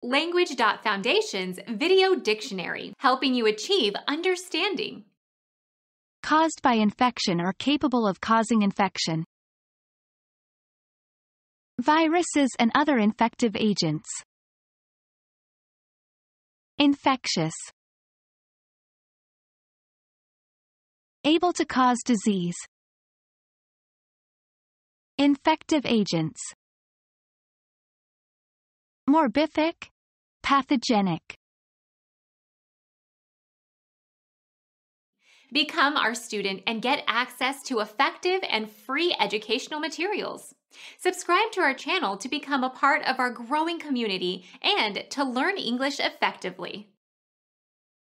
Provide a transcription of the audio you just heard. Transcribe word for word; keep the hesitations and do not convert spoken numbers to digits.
Language.Foundation's Video Dictionary, helping you achieve understanding. Caused by infection or capable of causing infection. Viruses and other infective agents. Infectious. Able to cause disease. Infective agents. Morbific. Pathogenic. Become our student and get access to effective and free educational materials. Subscribe to our channel to become a part of our growing community and to learn English effectively.